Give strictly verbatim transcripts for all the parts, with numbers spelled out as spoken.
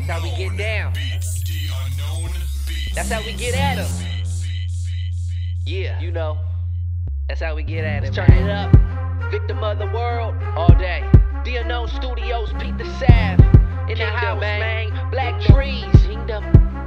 That's how we get down. That's how we get at them. Yeah, you know. That's how we get at it. Let's turn it up. Victim of the world all day. The Unknown Studios, Pete the Sav. In the house, man. Black trees. Kingdom.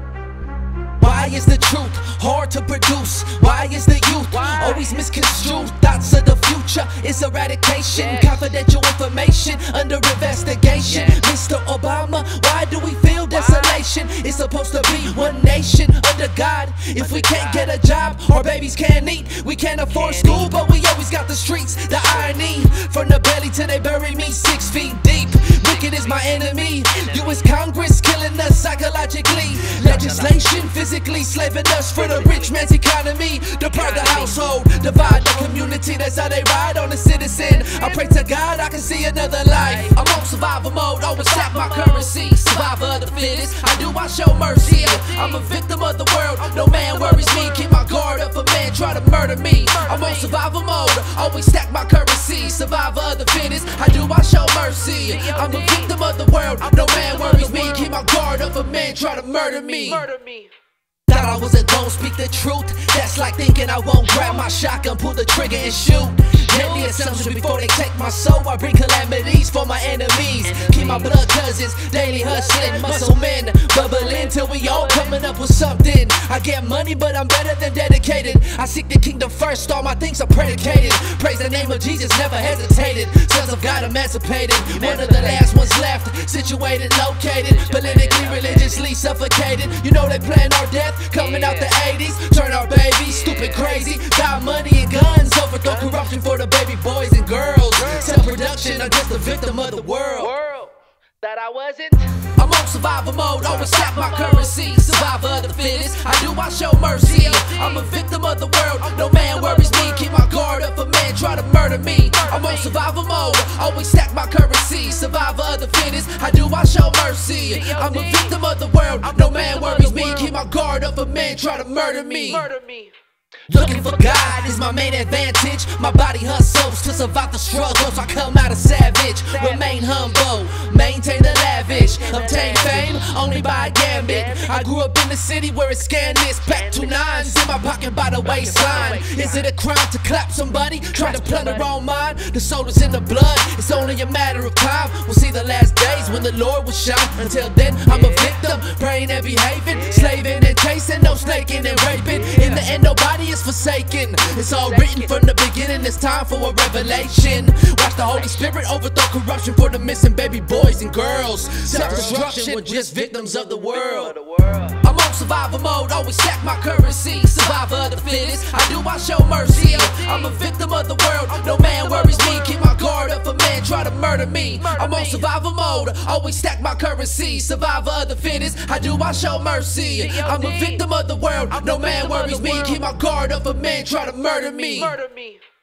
Why is the truth hard to produce? Why is the youth Why? always misconstrued? Thoughts of the future is eradication. Yes. Confidential information under investigation. Yes. Mister Obama, why do we feel desolation? It's supposed to be one nation under God. If Under we can't God. get a job, our babies can't eat. We can't afford Can't school, eat. but we always got the streets. The irony, from the belly till they bury me six feet deep. Wicked is my enemy. U S Congress killing us psychologically. Legislation physically slaving us for the rich man's economy. Deprive the household, divide the community. That's how they ride on the citizen. I pray to God I can see another life. I'm on survival mode, always stack my currency. Survivor of the fittest, I do I show mercy. I'm a victim of the world, no man worries me. Keep my guard up, a man try to murder me. I'm on survival mode, always stack my currency. Survivor of the fittest, I do I show mercy. I'm a victim of the world, no man worries me. Keep my guard up, a man try to murder me. Murder me. Thought I wasn't gon' speak the truth. That's like thinking I won't grab my shotgun, pull the trigger and shoot. Deadly assumption before they take my soul. I bring calamities for my enemies. Keep my blood cousins daily hustling. Muscle men bubbling till we all coming up with something. I get money, but I'm better than dedicated. I seek the kingdom first, all my things are predicated. Praise the name of Jesus, never hesitated. Sons of God emancipated. One of the last ones left, situated, located. Politically, religiously suffocated. You know they plan our death. Coming out the eighties, turn our babies stupid crazy. Got money and guns, overthrow corruption for the baby boys and girls. Self-production, I'm just a victim of the world. World. That I wasn't. I'm on survival mode, always stack my currency. Survivor of the fittest, I do I show mercy. I'm a victim of the world, no man worries me. Keep my guard up, a man try to murder me. I'm on survival mode, always stack my currency. Survivor of the fittest, I do I show mercy. I'm a victim of the world, no man worries me. Keep my guard up, a man try to murder me. Murder me. Looking for God is my main advantage. My body hustles to survive the struggles. I come out a savage, remain humble, maintain the lavish, obtain fame only by a gambit. I grew up in the city where it's scandalous. Pack two nines in my pocket by the waistline. Is it a crime to clap somebody? Try to plunder our mind. The soul is in the blood, it's only a matter of time. We'll see the last days when the Lord will shine. Until then, I'm a victim, praying and behaving, slaving and chasing, no snaking and raping. In the end, nobody is forsaken. It's all written from the beginning. It's time for a revelation. Watch the Holy Spirit overthrow corruption for the missing baby boys and girls. Self-destruction, we're just victims of the world. I'm on survival mode, always stack my currency. Survivor of the fittest, I do I show mercy. I'm a victim of the world, no man worries me. Keep my guard up, a man try to murder me. I'm on survival mode, always stack my currency. Survivor of the fittest, I do I show mercy. I'm a victim of the world, no man worries me. Keep my guard up, a man try to murder me. Murder me.